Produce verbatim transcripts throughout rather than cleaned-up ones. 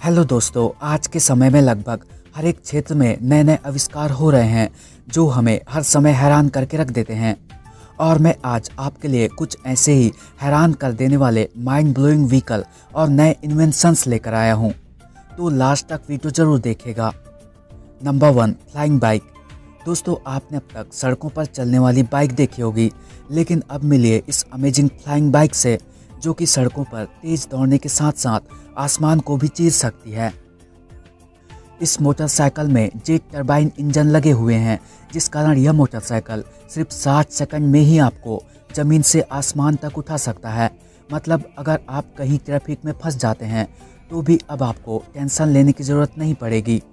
Hello दोस्तों, आज के समय में लगभग हर एक क्षेत्र में नए नए आविष्कार हो रहे हैं जो हमें हर समय हैरान करके रख देते हैं। और मैं आज आपके लिए कुछ ऐसे ही हैरान कर देने वाले माइंड ब्लोइंग व्हीकल और नए इन्वेंशंस लेकर आया हूं, तो लास्ट तक वीडियो जरूर देखेगा। Number one, flying bike. दोस्तों, आपने अब तक सड़कों पर चलने वाली बाइक देखी होगी, लेकिन अब मिलिए इस अमेजिंग फ्लाइंग बाइक से जो कि सड़कों पर तेज दौड़ने के साथ साथ आसमान को भी चीर सकती है। इस मोटरसाइकिल में जेट टरबाइन इंजन लगे हुए हैं, जिस कारण यह मोटरसाइकिल सिर्फ साठ सेकंड में ही आपको जमीन से आसमान तक उठा सकता है। मतलब अगर आप कहीं ट्रैफिक में फंस जाते हैं तो भी अब आपको टेंशन लेने की जरूरत नहीं पड़ेगी।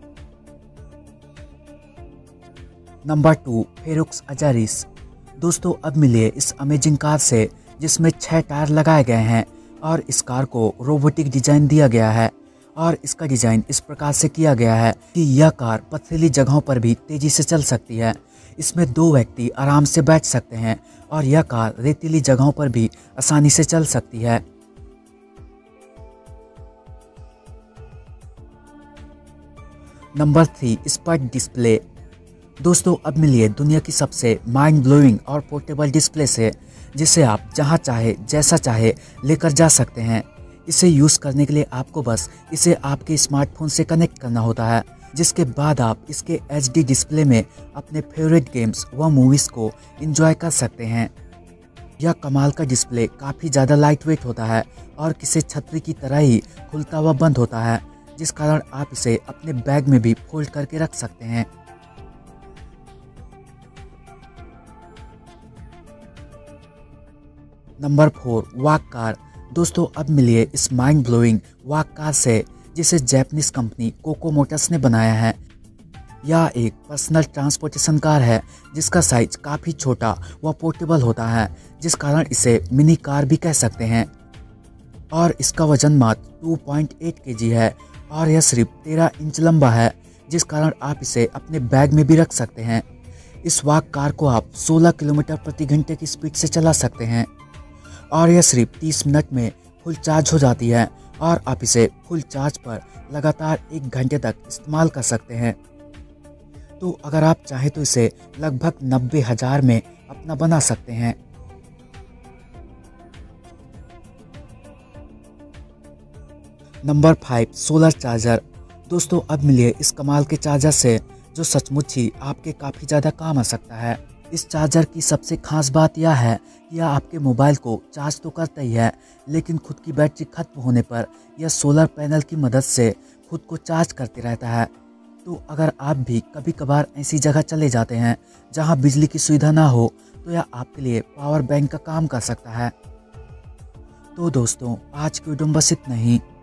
नंबर टू, फेरुक्स अजारिस। दोस्तों, अब मिलिए इस अमेजिंग कार से जिसमें छह टायर लगाए गए हैं और इस कार को रोबोटिक डिजाइन दिया गया है। और इसका डिजाइन इस प्रकार से किया गया है कि यह कार पथरीली जगहों पर भी तेजी से चल सकती है। इसमें दो व्यक्ति आराम से बैठ सकते हैं और यह कार रेतीली जगहों पर भी आसानी से चल सकती है। नंबर थ्री, स्पट डिस्प्ले। दोस्तों, अब मिलिए दुनिया की सबसे माइंड ब्लोइंग और पोर्टेबल डिस्प्ले से, जिसे आप जहां चाहे जैसा चाहे लेकर जा सकते हैं। इसे यूज़ करने के लिए आपको बस इसे आपके स्मार्टफोन से कनेक्ट करना होता है, जिसके बाद आप इसके एच डी डिस्प्ले में अपने फेवरेट गेम्स व मूवीज़ को एंजॉय कर सकते हैं। यह कमाल का डिस्प्ले काफ़ी ज़्यादा लाइट वेट होता है और किसी छतरी की तरह ही खुलता व बंद होता है, जिस कारण आप इसे अपने बैग में भी फोल्ड करके रख सकते हैं। Number four, walk car. दोस्तों, अब मिलिए इस माइंड ब्लोइंग वॉक कार से जिसे जापानीज कंपनी कोको मोटर्स ने बनाया है। यह एक पर्सनल ट्रांसपोर्टेशन कार है जिसका साइज काफ़ी छोटा व पोर्टेबल होता है, जिस कारण इसे मिनी कार भी कह सकते हैं। और इसका वजन मात्र दो पॉइंट आठ केजी है और यह सिर्फ तेरह इंच लंबा है, जिस कारण आप इसे अपने बैग में भी रख सकते हैं। इस वॉक कार को आप सोलह किलोमीटर प्रति घंटे की स्पीड से चला सकते हैं और यह सिर्फ तीस मिनट में फुल चार्ज हो जाती है और आप इसे फुल चार्ज पर लगातार एक घंटे तक इस्तेमाल कर सकते हैं। तो अगर आप चाहें तो इसे लगभग नब्बे हज़ार में अपना बना सकते हैं। Number five, solar charger. दोस्तों, अब मिलिए इस कमाल के चार्जर से जो सचमुच ही आपके काफ़ी ज़्यादा काम आ सकता है। इस चार्जर की सबसे खास बात यह है कि यह आपके मोबाइल को चार्ज तो करता ही है, लेकिन खुद की बैटरी खत्म होने पर यह सोलर पैनल की मदद से खुद को चार्ज करते रहता है। तो अगर आप भी कभी कभार ऐसी जगह चले जाते हैं जहां बिजली की सुविधा ना हो, तो यह आपके लिए पावर बैंक का काम कर सकता है। तो दोस्तों, आज की वीडियो में बस इतना ही।